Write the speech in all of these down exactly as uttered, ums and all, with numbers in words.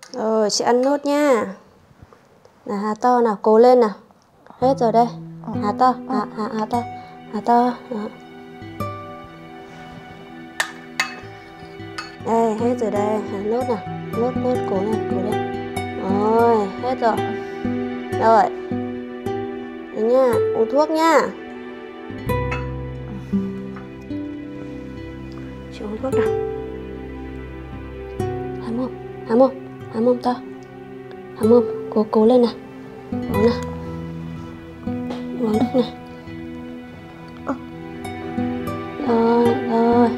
Rồi, chị ăn nốt nha. Nào, há to nào, cố lên nào. Hết rồi đây. Há to, há, há, há to, há to. Đó. Đây, hết rồi đây. Há nốt nào. Nốt, nốt, cố lên, cố lên. Rồi, hết rồi. Rồi. Đấy nha, uống thuốc nha. Chị uống thuốc nào. Há mồm, há mồm, há mồm to. Há mồm, cố, cố lên nào. Uống nào. Uống nước này. Rồi, rồi.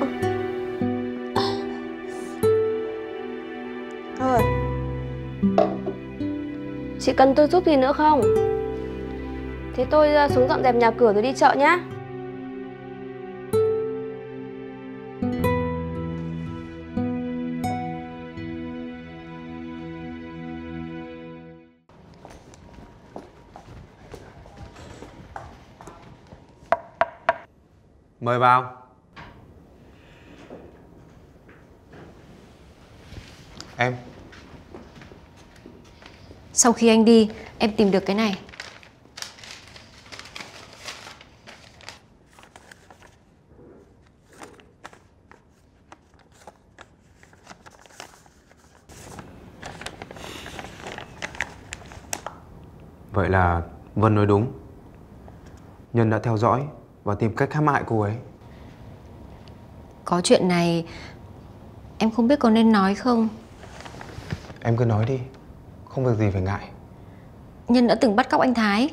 Rồi. Chị cần tôi giúp gì nữa không? Thế tôi xuống dọn dẹp nhà cửa rồi đi chợ nhá. Mời vào. Em. Sau khi anh đi, em tìm được cái này. Vậy là Vân nói đúng. Nhân đã theo dõi và tìm cách hãm hại cô ấy. Có chuyện này em không biết có nên nói không. Em cứ nói đi, không việc gì phải ngại. Nhân đã từng bắt cóc anh Thái.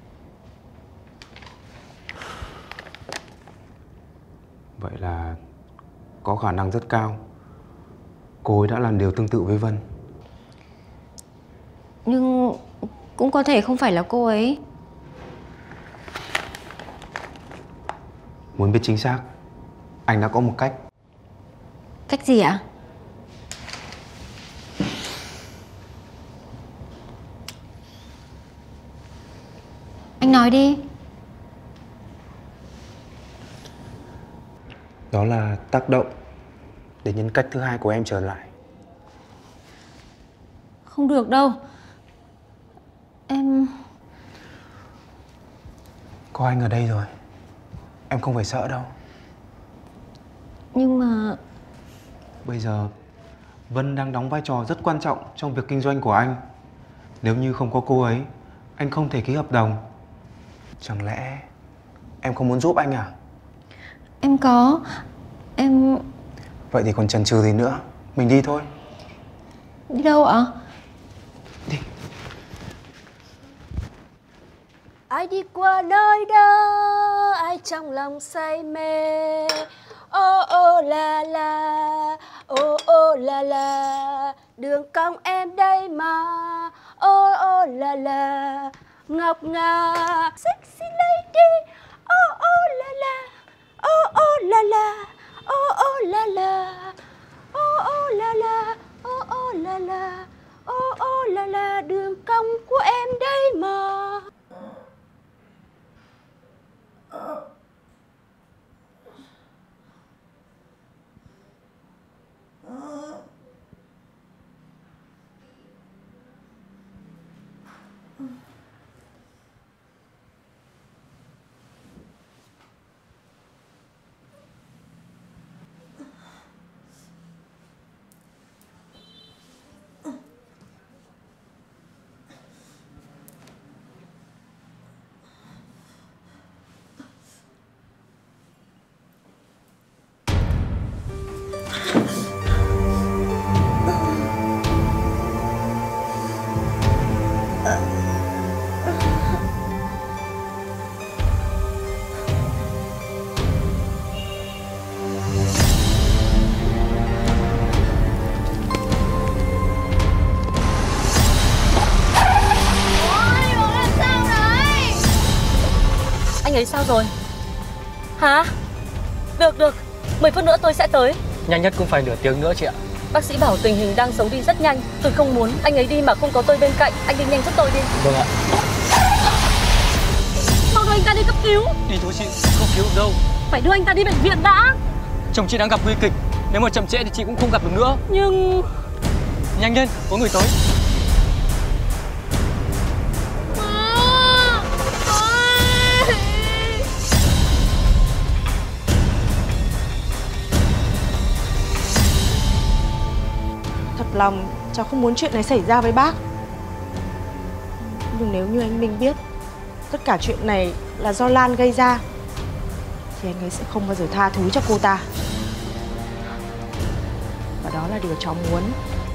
Vậy là có khả năng rất cao cô ấy đã làm điều tương tự với Vân. Nhưng cũng có thể không phải là cô ấy. Muốn biết chính xác, anh đã có một cách. Cách gì ạ? Anh nói đi. Đó là tác động để nhân cách thứ hai của em trở lại. Không được đâu. Em... Có anh ở đây rồi, em không phải sợ đâu. Nhưng mà... Bây giờ Vân đang đóng vai trò rất quan trọng trong việc kinh doanh của anh. Nếu như không có cô ấy, anh không thể ký hợp đồng. Chẳng lẽ em không muốn giúp anh à? Em có... Em... Vậy thì còn chần chừ gì nữa, mình đi thôi. Đi đâu ạ? Đi. Ai đi qua nơi đó, ai trong lòng say mê. Ô ô la la, ô ô la la, đường cong em đây mà. Ô ô la la, ngọc ngà sexy lady. Ô ô la la, ô ô la la, ô ô la la, ô ô la la, ô ô la la, ô ô la la, đường cong của em đây mà. Anh ấy sao rồi? Hả? Được được, mười phút nữa tôi sẽ tới. Nhanh nhất cũng phải nửa tiếng nữa chị ạ. Bác sĩ bảo tình hình đang xấu đi rất nhanh. Tôi không muốn anh ấy đi mà không có tôi bên cạnh. Anh đi nhanh giúp tôi đi. Vâng ạ. Mau đưa anh ta đi cấp cứu. Đi thôi chị, không cứu được đâu. Phải đưa anh ta đi bệnh viện đã. Chồng chị đang gặp nguy kịch. Nếu mà chậm trễ thì chị cũng không gặp được nữa. Nhưng... Nhanh lên, có người tới. Thật lòng cháu không muốn chuyện này xảy ra với bác. Nhưng nếu như anh Minh biết tất cả chuyện này là do Lan gây ra thì anh ấy sẽ không bao giờ tha thứ cho cô ta. Và đó là điều cháu muốn.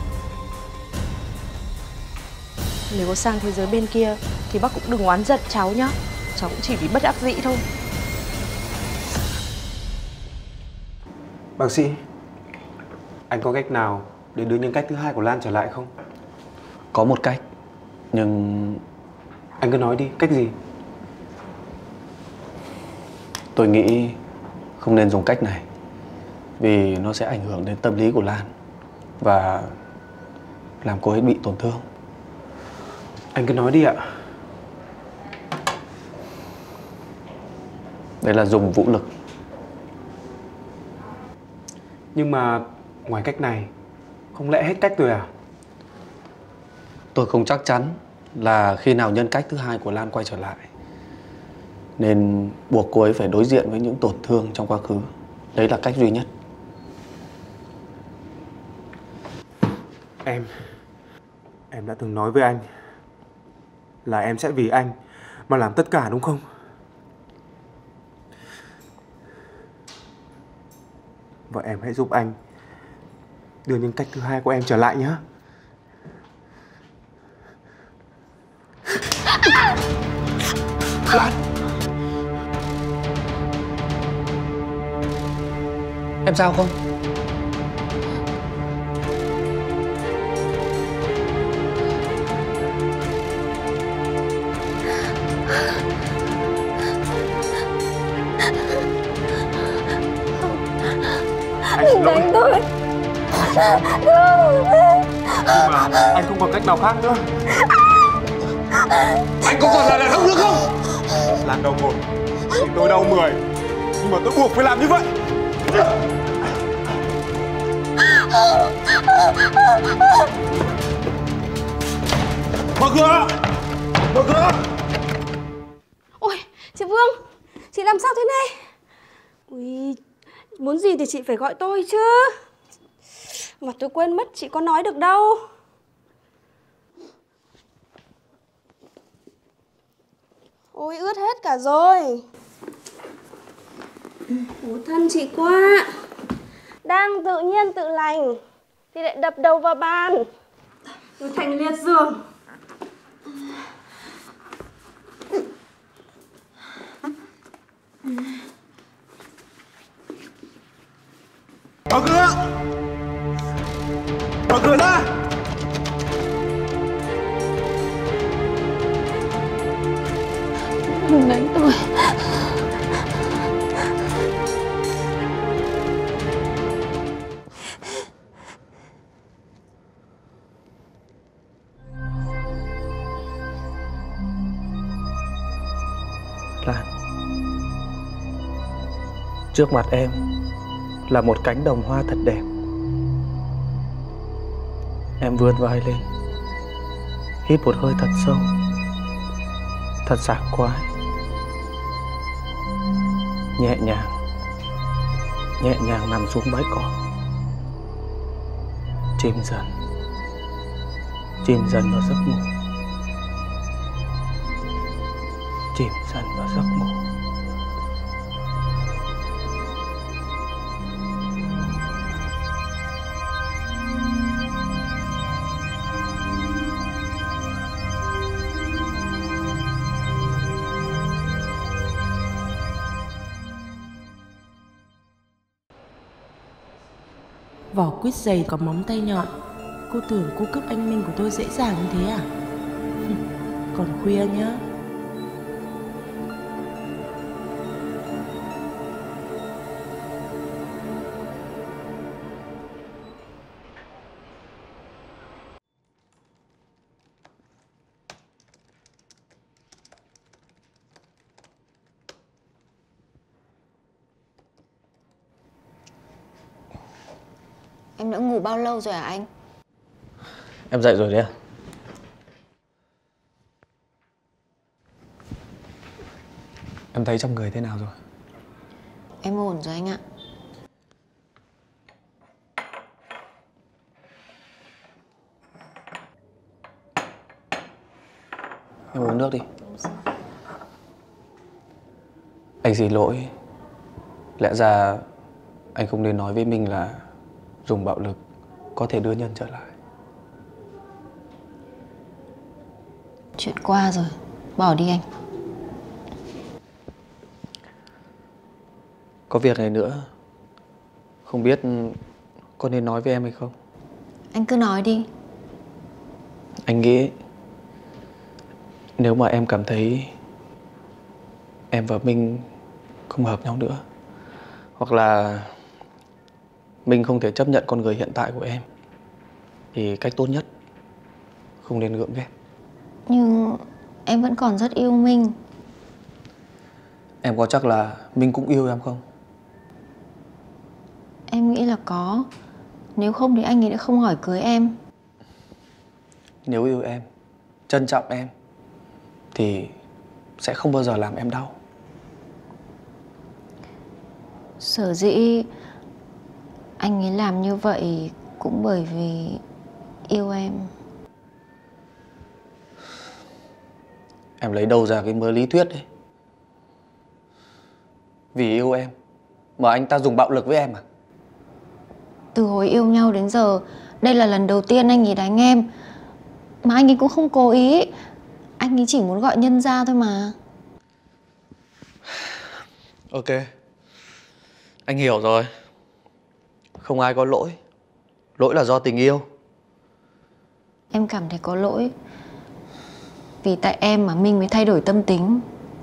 Nếu có sang thế giới bên kia thì bác cũng đừng oán giận cháu nhá. Cháu cũng chỉ vì bất đắc dĩ thôi. Bác sĩ, anh có cách nào để đưa nhân cách thứ hai của Lan trở lại không? Có một cách, nhưng... Anh cứ nói đi, cách gì? Tôi nghĩ không nên dùng cách này, vì nó sẽ ảnh hưởng đến tâm lý của Lan và làm cô ấy bị tổn thương. Anh cứ nói đi ạ. Đấy là dùng vũ lực. Nhưng mà ngoài cách này, không lẽ hết cách rồi à? Tôi không chắc chắn là khi nào nhân cách thứ hai của Lan quay trở lại, nên buộc cô ấy phải đối diện với những tổn thương trong quá khứ. Đấy là cách duy nhất. Em Em đã từng nói với anh là em sẽ vì anh mà làm tất cả, đúng không? Và em hãy giúp anh đưa nhân cách thứ hai của em trở lại nhé. Lan! Em sao không? Anh xin lỗi. Đánh tôi. Nhưng mà anh không còn cách nào khác nữa. Anh có còn là đàn ông nữa không? Lan đau một thì tôi đau mười, nhưng mà tôi buộc phải làm như vậy. Mở cửa! Mở cửa! Ôi, chị Vương, chị làm sao thế này? Ui, muốn gì thì chị phải gọi tôi chứ. Mà tôi quên mất chị có nói được đâu. Ôi, ướt hết cả rồi. Khổ thân chị quá. Đang tự nhiên tự lành thì lại đập đầu vào bàn, rồi thành liệt giường. Mở cửa! Mở cửa ra! Đừng đánh tôi. Lan, trước mặt em là một cánh đồng hoa thật đẹp. Em vươn vai lên, hít một hơi thật sâu, thật sảng khoái. Nhẹ nhàng, nhẹ nhàng nằm xuống bãi cỏ. Chìm dần, chìm dần vào giấc ngủ. Chìm dần vào giấc ngủ. Vỏ quýt dày có móng tay nhọn. Cô tưởng cô cướp anh Minh của tôi dễ dàng như thế à? Còn khuya nhá. Em đã ngủ bao lâu rồi hả anh? Em dậy rồi đấy à? Em thấy trong người thế nào rồi? Em ổn rồi anh ạ. Em uống nước đi. Anh xin lỗi. Lẽ ra anh không nên nói với mình là dùng bạo lực có thể đưa Nhân trở lại. Chuyện qua rồi, bỏ đi anh. Có việc này nữa, không biết có nên nói với em hay không? Anh cứ nói đi. Anh nghĩ nếu mà em cảm thấy em và Minh không hợp nhau nữa, hoặc là Minh không thể chấp nhận con người hiện tại của em, thì cách tốt nhất không nên gượng ghét. Nhưng em vẫn còn rất yêu Minh. Em có chắc là Minh cũng yêu em không? Em nghĩ là có. Nếu không thì anh ấy đã không hỏi cưới em. Nếu yêu em, trân trọng em, thì sẽ không bao giờ làm em đau. Sở dĩ anh ấy làm như vậy cũng bởi vì yêu em. Em lấy đâu ra cái mớ lý thuyết đấy? Vì yêu em mà anh ta dùng bạo lực với em à? Từ hồi yêu nhau đến giờ, đây là lần đầu tiên anh ấy đánh em. Mà anh ấy cũng không cố ý. Anh ấy chỉ muốn gọi Nhân ra thôi mà. Ok, anh hiểu rồi. Không ai có lỗi. Lỗi là do tình yêu. Em cảm thấy có lỗi. Vì tại em mà Minh mới thay đổi tâm tính.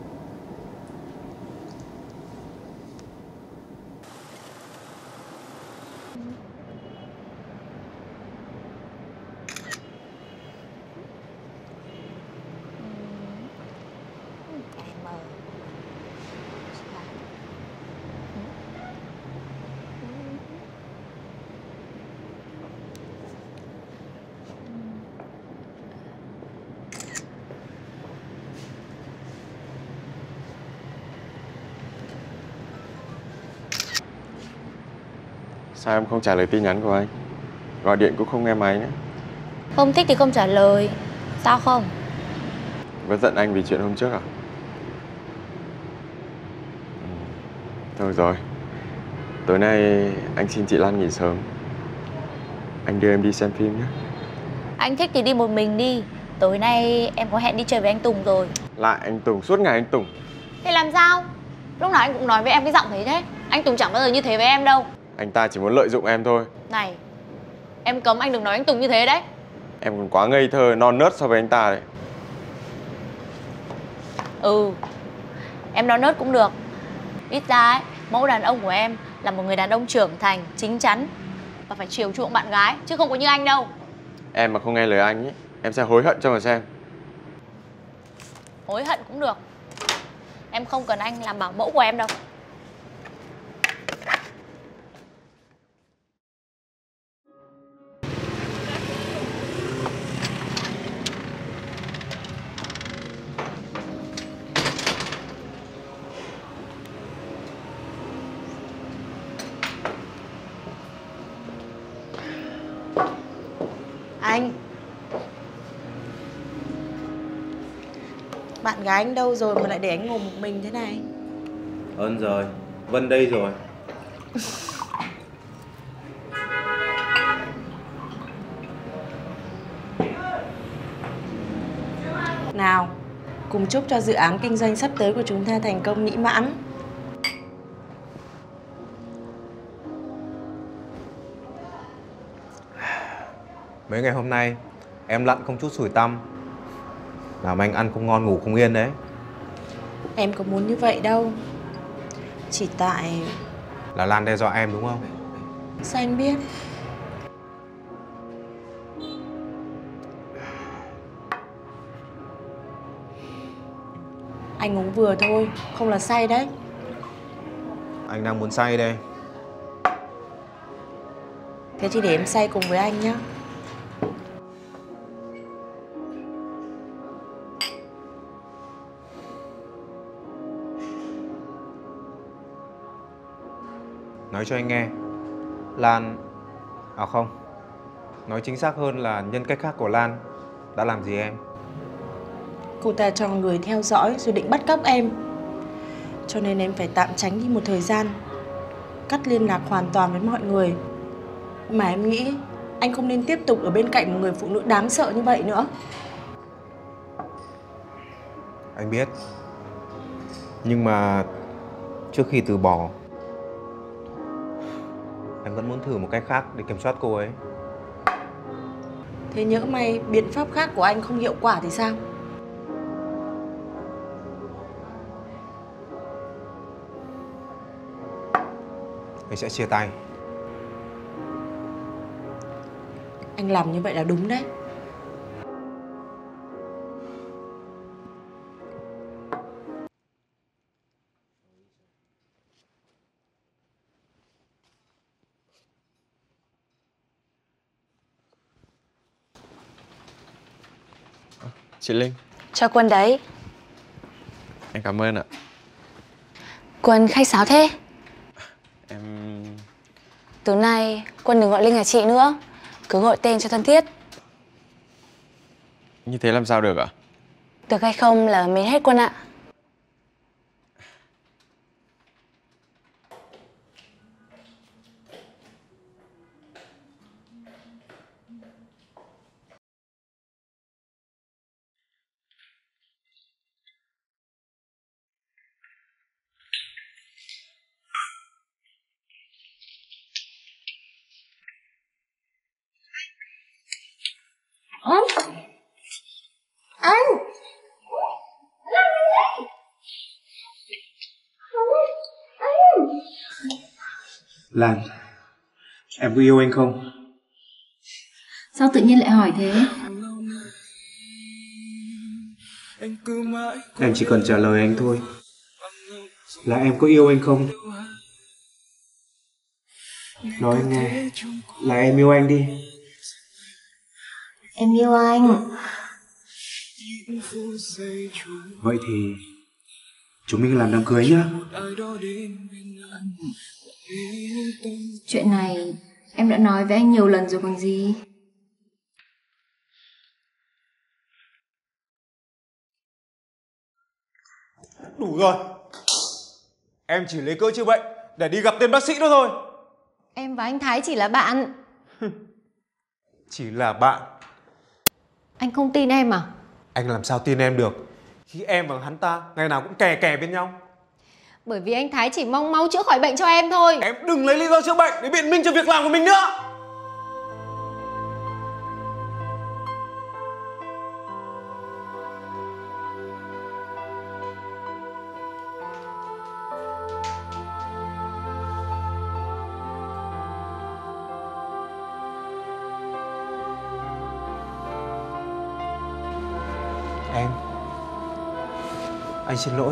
Sao em không trả lời tin nhắn của anh? Gọi điện cũng không nghe máy nữa. Không thích thì không trả lời. Sao không? Vẫn giận anh vì chuyện hôm trước à? Ừ. Thôi rồi. Tối nay anh xin chị Lan nghỉ sớm. Anh đưa em đi xem phim nhé. Anh thích thì đi một mình đi. Tối nay em có hẹn đi chơi với anh Tùng rồi. Lại anh Tùng, suốt ngày anh Tùng. Thế làm sao? Lúc nào anh cũng nói với em cái giọng thế thế. Anh Tùng chẳng bao giờ như thế với em đâu. Anh ta chỉ muốn lợi dụng em thôi. Này, em cấm anh đừng nói anh Tùng như thế đấy. Em còn quá ngây thơ, non nớt so với anh ta đấy. Ừ, em non nớt cũng được. Ít ra ấy, mẫu đàn ông của em là một người đàn ông trưởng thành, chín chắn và phải chiều chuộng bạn gái, chứ không có như anh đâu. Em mà không nghe lời anh ấy, em sẽ hối hận cho mà xem. Hối hận cũng được. Em không cần anh làm bảo mẫu của em đâu. Anh, bạn gái anh đâu rồi mà lại để anh ngồi một mình thế này? Ơn rồi, Vân đây rồi. Nào, cùng chúc cho dự án kinh doanh sắp tới của chúng ta thành công mỹ mãn. Mấy ngày hôm nay em lặn không chút sủi tăm, làm anh ăn không ngon ngủ không yên đấy. Em có muốn như vậy đâu. Chỉ tại... Là Lan đe dọa em đúng không? Sao anh biết? Anh uống vừa thôi, không là say đấy. Anh đang muốn say đây. Thế thì để em say cùng với anh nhá. nói cho anh nghe. Lan... À không, nói chính xác hơn là nhân cách khác của Lan đã làm gì em. Cô ta cho người theo dõi rồi định bắt cóc em. Cho nên em phải tạm tránh đi một thời gian, cắt liên lạc hoàn toàn với mọi người. Mà em nghĩ anh không nên tiếp tục ở bên cạnh một người phụ nữ đáng sợ như vậy nữa. Anh biết. Nhưng mà trước khi từ bỏ, em vẫn muốn thử một cách khác để kiểm soát cô ấy. Thế nhỡ may biện pháp khác của anh không hiệu quả thì sao? Anh sẽ chia tay. Anh làm như vậy là đúng đấy. Chị Linh. Cho Quân đấy. Em cảm ơn ạ. Quân khách sáo thế. Em... Từ nay Quân đừng gọi Linh là chị nữa, cứ gọi tên cho thân thiết. Như thế làm sao được ạ? Được hay không là mình hết Quân ạ. Anh! Anh! Lan, em có yêu anh không? Sao tự nhiên lại hỏi thế? Em chỉ cần trả lời anh thôi. Là em có yêu anh không? Nói anh nghe, là em yêu anh đi. Em yêu anh. Vậy thì chúng mình làm đám cưới nhá. Chuyện này em đã nói với anh nhiều lần rồi còn gì. Đủ rồi. Em chỉ lấy cớ chữa bệnh để đi gặp tên bác sĩ đó thôi. Em và anh Thái chỉ là bạn. Chỉ là bạn. Anh không tin em à? Anh làm sao tin em được khi em và hắn ta ngày nào cũng kè kè bên nhau. Bởi vì anh Thái chỉ mong mau chữa khỏi bệnh cho em thôi. Em đừng lấy lý do chữa bệnh để biện minh cho việc làm của mình nữa. Em, anh xin lỗi.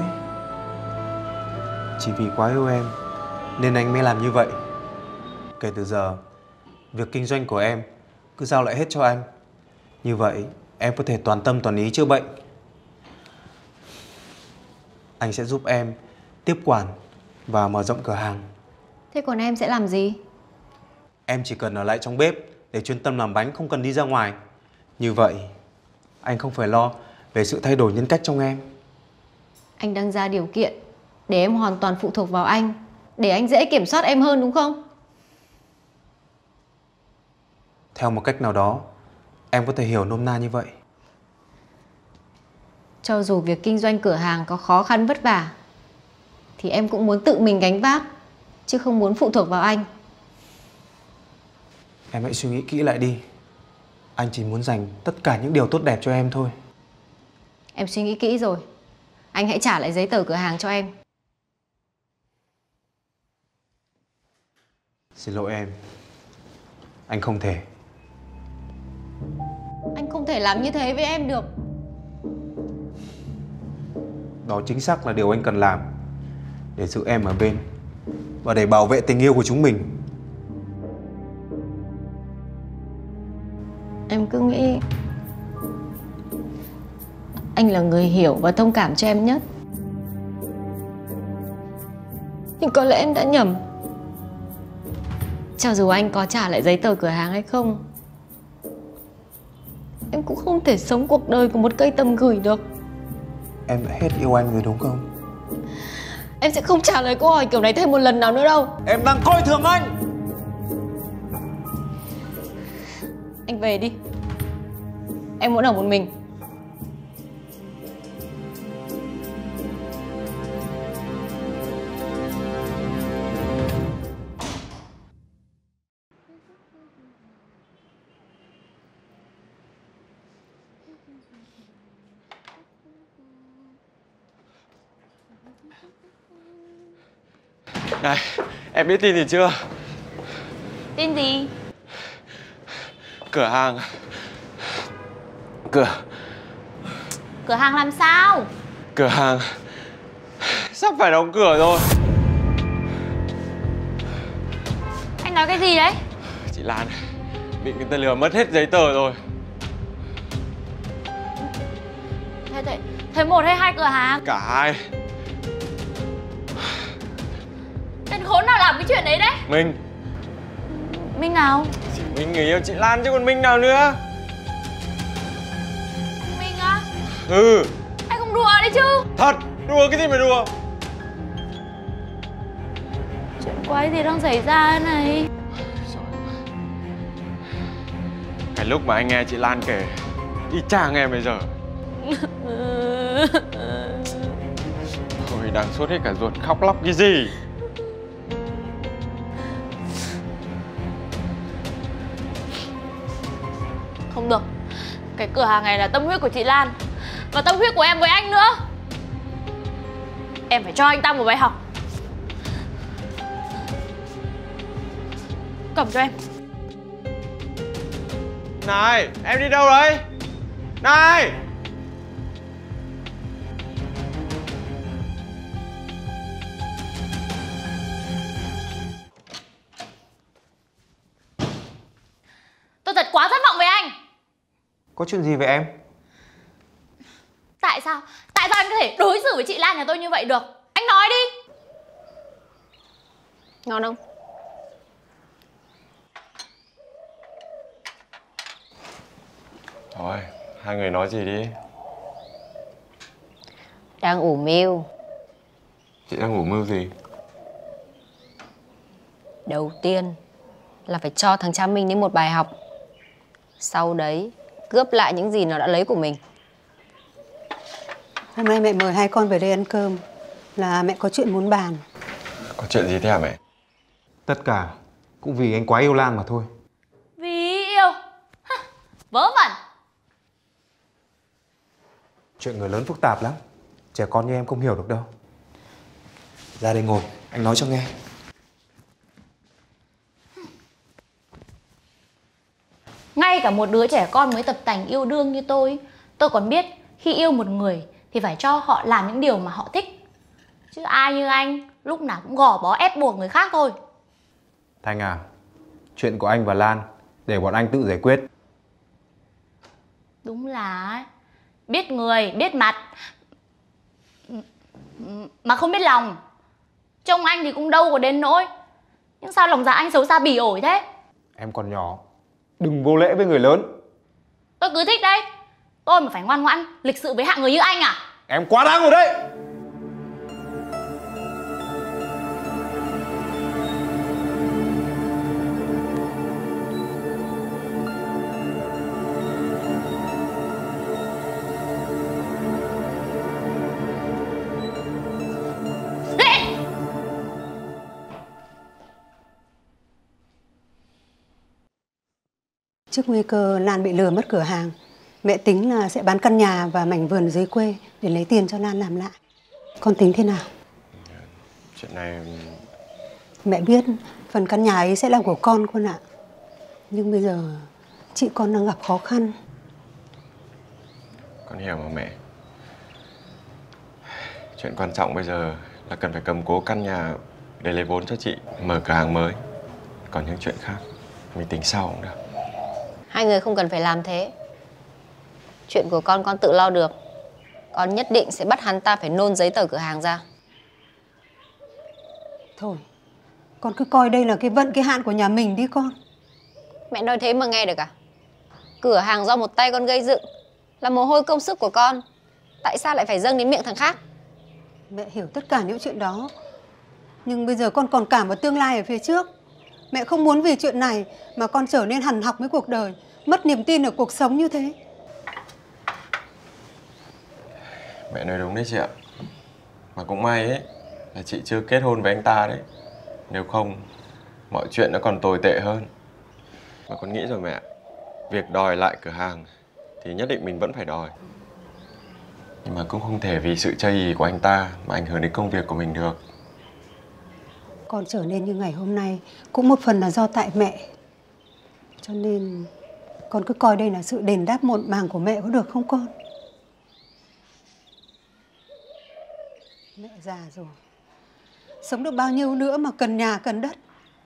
Chỉ vì quá yêu em nên anh mới làm như vậy. Kể từ giờ, việc kinh doanh của em cứ giao lại hết cho anh. Như vậy em có thể toàn tâm toàn ý chữa bệnh. Anh sẽ giúp em tiếp quản và mở rộng cửa hàng. Thế còn em sẽ làm gì? Em chỉ cần ở lại trong bếp để chuyên tâm làm bánh, không cần đi ra ngoài. Như vậy anh không phải lo về sự thay đổi nhân cách trong em. Anh đang ra điều kiện để em hoàn toàn phụ thuộc vào anh, để anh dễ kiểm soát em hơn đúng không? Theo một cách nào đó, em có thể hiểu nôm na như vậy. Cho dù việc kinh doanh cửa hàng có khó khăn vất vả thì em cũng muốn tự mình gánh vác, chứ không muốn phụ thuộc vào anh. Em hãy suy nghĩ kỹ lại đi. Anh chỉ muốn dành tất cả những điều tốt đẹp cho em thôi. Em suy nghĩ kỹ rồi. Anh hãy trả lại giấy tờ cửa hàng cho em. Xin lỗi em. Anh không thể. Anh không thể làm như thế với em được. Đó chính xác là điều anh cần làm để giữ em ở bên và để bảo vệ tình yêu của chúng mình. Em cứ nghĩ anh là người hiểu và thông cảm cho em nhất. Nhưng có lẽ em đã nhầm. cho dù anh có trả lại giấy tờ cửa hàng hay không, em cũng không thể sống cuộc đời của một cây tầm gửi được. Em đã hết yêu anh rồi đúng không? Em sẽ không trả lời câu hỏi kiểu này thêm một lần nào nữa đâu. Em đang coi thường anh. Anh về đi. Em muốn ở một mình. Này, em biết tin gì chưa? Tin gì? Cửa hàng Cửa Cửa hàng làm sao? Cửa hàng sắp phải đóng cửa rồi. Anh nói cái gì đấy? Chị Lan bị người ta lừa mất hết giấy tờ rồi. Thế, thế, thế một hay hai cửa hàng? Cả hai. Tên khốn nào làm cái chuyện đấy đấy? Minh. Minh nào? Chỉ Minh người yêu chị Lan chứ còn Minh nào nữa. Minh á? Ừ. Anh không đùa đấy chứ? Thật, đùa cái gì mà đùa. Chuyện quái gì đang xảy ra thế này? Cái lúc mà anh nghe chị Lan kể y chang em bây giờ. Thôi đang sốt hết cả ruột, khóc lóc cái gì. Không được. Cái cửa hàng này là tâm huyết của chị Lan, và tâm huyết của em với anh nữa. Em phải cho anh ta một bài học. Cầm cho em. Này, em đi đâu đấy? Này! Tôi thật quá thất vọng với anh. Có chuyện gì vậy em? Tại sao? Tại sao anh có thể đối xử với chị Lan nhà tôi như vậy được? Anh nói đi. Ngon không? Thôi, hai người nói gì đi. Đang ủ mưu. Chị đang ngủ mưu gì? Đầu tiên là phải cho thằng cha Minh đến một bài học. Sau đấy cướp lại những gì nó đã lấy của mình. Hôm nay mẹ mời hai con về đây ăn cơm là mẹ có chuyện muốn bàn. Có chuyện gì thế hả mẹ? Tất cả cũng vì anh quá yêu Lan mà thôi. Vì yêu? Hả, vớ vẩn. Chuyện người lớn phức tạp lắm. Trẻ con như em không hiểu được đâu. Ra đây ngồi, anh nói cho nghe. Ngay cả một đứa trẻ con mới tập tành yêu đương như tôi, tôi còn biết khi yêu một người thì phải cho họ làm những điều mà họ thích. Chứ ai như anh lúc nào cũng gò bó ép buộc người khác thôi. Thanh à, chuyện của anh và Lan để bọn anh tự giải quyết. Đúng là biết người, biết mặt mà không biết lòng. Trông anh thì cũng đâu có đến nỗi, nhưng sao lòng dạ anh xấu xa bỉ ổi thế? Em còn nhỏ, đừng vô lễ với người lớn. Tôi cứ thích đấy. Tôi mà phải ngoan ngoãn, lịch sự với hạng người như anh à? Em quá đáng rồi đấy. Trước nguy cơ Lan bị lừa mất cửa hàng, mẹ tính là sẽ bán căn nhà và mảnh vườn dưới quê để lấy tiền cho Lan làm lại. Con tính thế nào? Chuyện này... Mẹ biết phần căn nhà ấy sẽ là của con con ạ. Nhưng bây giờ chị con đang gặp khó khăn. Con hiểu mà mẹ. Chuyện quan trọng bây giờ là cần phải cầm cố căn nhà để lấy vốn cho chị mở cửa hàng mới. Còn những chuyện khác mình tính sau cũng được. Hai người không cần phải làm thế. Chuyện của con con tự lo được. Con nhất định sẽ bắt hắn ta phải nôn giấy tờ cửa hàng ra. Thôi, Con cứ coi đây là cái vận cái hạn của nhà mình đi con. Mẹ nói thế mà nghe được à? Cửa hàng do một tay con gây dựng, là mồ hôi công sức của con. Tại sao lại phải dâng đến miệng thằng khác? Mẹ hiểu tất cả những chuyện đó. Nhưng bây giờ con còn cả một tương lai ở phía trước. Mẹ không muốn vì chuyện này mà con trở nên hằn học với cuộc đời, mất niềm tin ở cuộc sống như thế. Mẹ nói đúng đấy chị ạ. Mà cũng may ấy là chị chưa kết hôn với anh ta đấy. Nếu không, mọi chuyện nó còn tồi tệ hơn. Mà con nghĩ rồi mẹ, việc đòi lại cửa hàng thì nhất định mình vẫn phải đòi. Nhưng mà cũng không thể vì sự chây ỳ của anh ta mà ảnh hưởng đến công việc của mình được. Con trở nên như ngày hôm nay cũng một phần là do tại mẹ. Cho nên con cứ coi đây là sự đền đáp muộn màng của mẹ, có được không con? Mẹ già rồi, sống được bao nhiêu nữa mà cần nhà cần đất.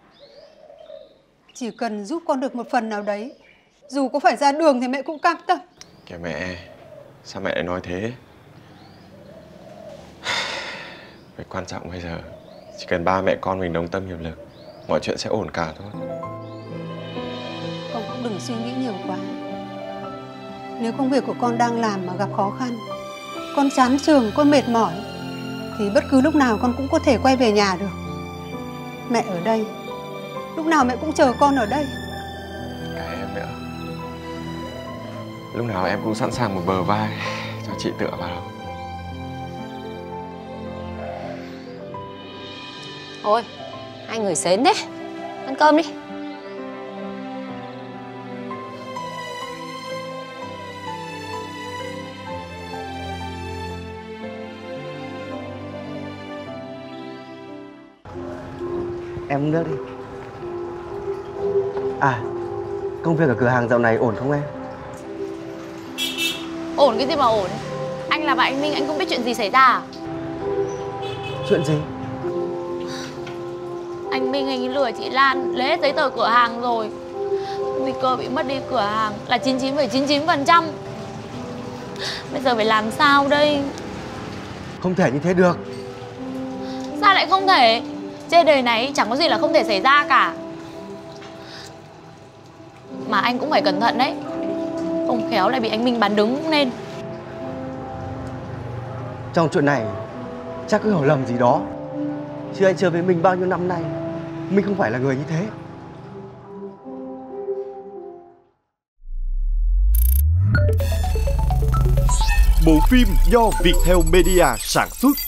Chỉ cần giúp con được một phần nào đấy, dù có phải ra đường thì mẹ cũng cam tâm. Kìa mẹ, sao mẹ lại nói thế? Việc quan trọng bây giờ chỉ cần ba mẹ con mình đồng tâm hiệp lực, mọi chuyện sẽ ổn cả thôi. Con cũng đừng suy nghĩ nhiều quá. Nếu công việc của con đang làm mà gặp khó khăn, con chán trường, con mệt mỏi, thì bất cứ lúc nào con cũng có thể quay về nhà được. Mẹ ở đây, lúc nào mẹ cũng chờ con ở đây. Cả em nữa. Lúc nào em cũng sẵn sàng một bờ vai cho chị tựa vào. Thôi, hai người xến thế. Ăn cơm đi. Em uống nước đi. À, công việc ở cửa hàng dạo này ổn không em? Ổn cái gì mà ổn? Anh là bạn anh Minh, anh không biết chuyện gì xảy ra à? Chuyện gì? Anh Minh anh ấy lừa chị Lan lấy hết giấy tờ cửa hàng rồi. Nguy cơ bị mất đi cửa hàng là chín mươi chín phẩy chín mươi chín phần trăm. Bây giờ phải làm sao đây? Không thể như thế được. Sao lại không thể? Trên đời này chẳng có gì là không thể xảy ra cả. Mà anh cũng phải cẩn thận đấy, không khéo lại bị anh Minh bán đứng nên. Trong chuyện này chắc có hiểu lầm gì đó. Chứ anh chơi với mình bao nhiêu năm nay, mình không phải là người như thế. Bộ phim do Viettel Media sản xuất